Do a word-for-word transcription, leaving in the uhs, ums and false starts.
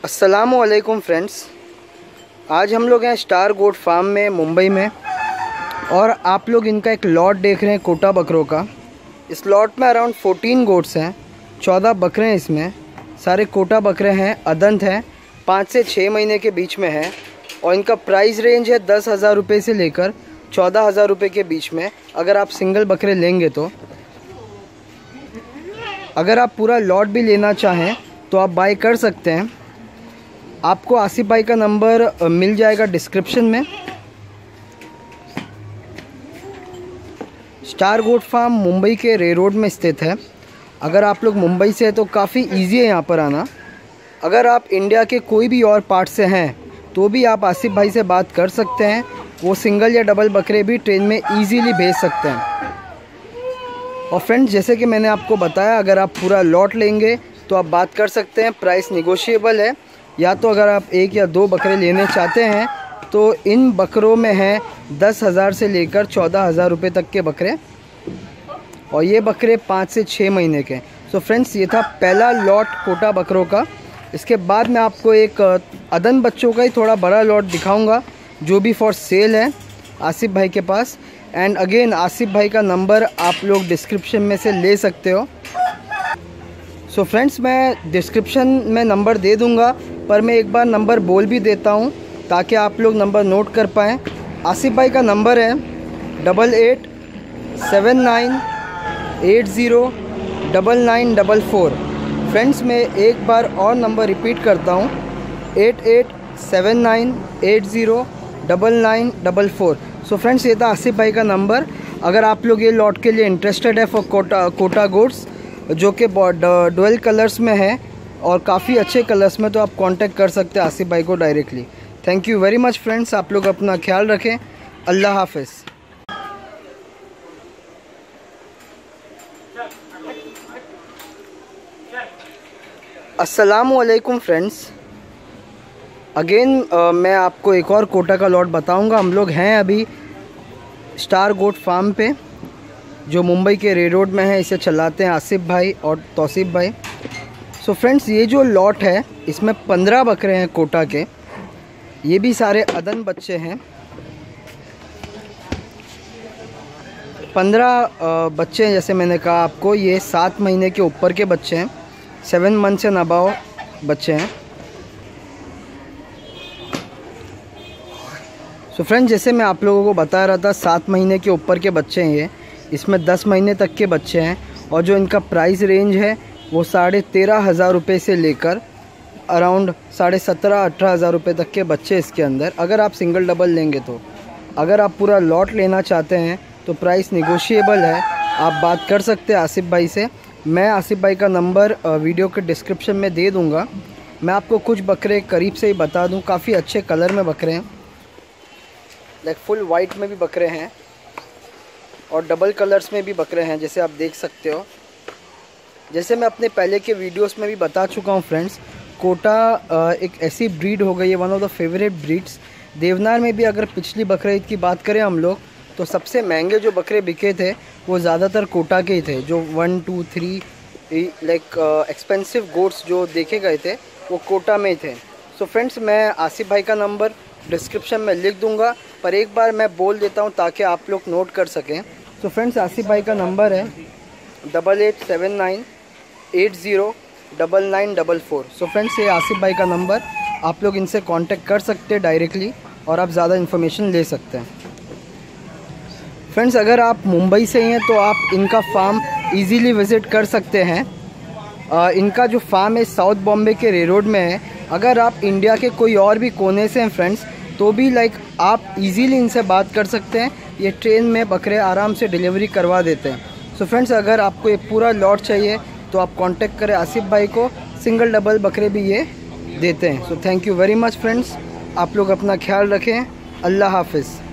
अस्सलामुअलैकुम फ्रेंड्स, आज हम लोग हैं स्टार गोट फार्म में मुंबई में और आप लोग इनका एक लॉट देख रहे हैं कोटा बकरों का। इस लॉट में अराउंड चौदह गोट्स हैं, चौदह बकरे हैं। इसमें सारे कोटा बकरे हैं, अदंत हैं, पाँच से छः महीने के बीच में है और इनका प्राइस रेंज है दस हज़ार रुपये से लेकर चौदह हज़ार रुपये के बीच में। अगर आप सिंगल बकरे लेंगे तो अगर आप पूरा लॉट भी लेना चाहें तो आप बाय कर सकते हैं। आपको आसिफ भाई का नंबर मिल जाएगा डिस्क्रिप्शन में। स्टार गोट फार्म मुंबई के रे रोड में स्थित है। अगर आप लोग मुंबई से हैं तो काफ़ी इजी है यहाँ पर आना। अगर आप इंडिया के कोई भी और पार्ट से हैं तो भी आप आसिफ भाई से बात कर सकते हैं। वो सिंगल या डबल बकरे भी ट्रेन में इजीली भेज सकते हैं। और फ्रेंड्स, जैसे कि मैंने आपको बताया, अगर आप पूरा लॉट लेंगे तो आप बात कर सकते हैं, प्राइस निगोशिएबल है। या तो अगर आप एक या दो बकरे लेने चाहते हैं तो इन बकरों में हैं दस हज़ार से लेकर चौदह हज़ार रुपये तक के बकरे और ये बकरे पाँच से छः महीने के। सो फ्रेंड्स, ये था पहला लॉट कोटा बकरों का। इसके बाद मैं आपको एक अदन बच्चों का ही थोड़ा बड़ा लॉट दिखाऊंगा जो भी फॉर सेल है आसिफ भाई के पास। एंड अगेन, आसिफ भाई का नंबर आप लोग डिस्क्रिप्शन में से ले सकते हो। सो so फ्रेंड्स, मैं डिस्क्रिप्शन में नंबर दे दूंगा, पर मैं एक बार नंबर बोल भी देता हूं ताकि आप लोग नंबर नोट कर पाएँ। आसिफ भाई का नंबर है double eight seven nine eight zero double nine double four. Friends, मैं एक बार और नंबर रिपीट करता हूं, eight eight seven nine eight zero double nine double four. So friends, ये था आसिफ भाई का नंबर। अगर आप लोग ये लॉट के लिए इंटरेस्टेड है फॉर कोटा कोटा गोट्स जो कि डुअल कलर्स में है और काफ़ी अच्छे कलर्स में, तो आप कांटेक्ट कर सकते हैं आसिफ भाई को directly. Thank you very much friends. आप लोग अपना ख्याल रखें। अल्लाह हाफिज़। अस्सलामुअलैकुम फ्रेंड्स, अगेन मैं आपको एक और कोटा का लॉट बताऊंगा। हम लोग हैं अभी स्टार गोट फार्म पे जो मुंबई के रे रोड में है। इसे चलाते हैं आसिफ भाई और तौसीफ भाई। सो फ्रेंड्स, ये जो लॉट है इसमें पंद्रह बकरे हैं कोटा के। ये भी सारे अदन बच्चे हैं। पंद्रह बच्चे हैं, जैसे मैंने कहा आपको। ये सात महीने के ऊपर के बच्चे हैं, सेवन मंथ्स एंड अबाव बच्चे हैं। सो फ्रेंड्स, जैसे मैं आप लोगों को बता रहा था, सात महीने के ऊपर के बच्चे हैं ये। इसमें दस महीने तक के बच्चे हैं और जो इनका प्राइस रेंज है वो साढ़े तेरह हज़ार रुपये से लेकर अराउंड साढ़े सत्रह अठारह हज़ार रुपये तक के बच्चे इसके अंदर। अगर आप सिंगल डबल लेंगे तो, अगर आप पूरा लॉट लेना चाहते हैं तो प्राइस निगोशिएबल है, आप बात कर सकते हैं आसिफ भाई से। मैं आसिफ भाई का नंबर वीडियो के डिस्क्रिप्शन में दे दूँगा। मैं आपको कुछ बकरे करीब से ही बता दूँ। काफ़ी अच्छे कलर में बकरे हैं, लाइक फुल वाइट में भी बकरे हैं और डबल कलर्स में भी बकरे हैं, जैसे आप देख सकते हो। जैसे मैं अपने पहले के वीडियोस में भी बता चुका हूँ फ्रेंड्स, कोटा एक ऐसी ब्रीड हो गई है, one of the favourite breeds. Deonar में भी अगर पिछली बकरे ईद की बात करें हम लोग, तो सबसे महंगे जो बकरे बिके थे वो ज़्यादातर कोटा के ही थे। जो one two three like expensive goats जो देखे गए थे वो कोटा में ही थे। सो फ्रेंड्स, मैं आसिफ भाई का नंबर डिस्क्रिप्शन में लिख दूंगा, पर एक बार मैं बोल देता हूं ताकि आप लोग नोट कर सकें। तो फ्रेंड्स, आसिफ भाई का नंबर है double eight seven nine eight zero double nine double four. So friends, ये आसिफ भाई का नंबर, आप लोग इनसे कांटेक्ट कर सकते हैं डायरेक्टली और आप ज़्यादा इन्फॉर्मेशन ले सकते हैं। फ्रेंड्स, अगर आप मुंबई से हैं तो आप इनका फार्म इजीली विज़िट कर सकते हैं। आ, इनका जो फार्म है साउथ बॉम्बे के रे रोड में है। अगर आप इंडिया के कोई और भी कोने से हैं फ्रेंड्स, तो भी लाइक आप इजीली इनसे बात कर सकते हैं। ये ट्रेन में बकरे आराम से डिलीवरी करवा देते हैं। सो फ्रेंड्स, अगर आपको ये पूरा लॉट चाहिए तो आप कांटेक्ट करें आसिफ भाई को। सिंगल डबल बकरे भी ये देते हैं। So thank you very much friends. आप लोग अपना ख्याल रखें। अल्लाह हाफिज़।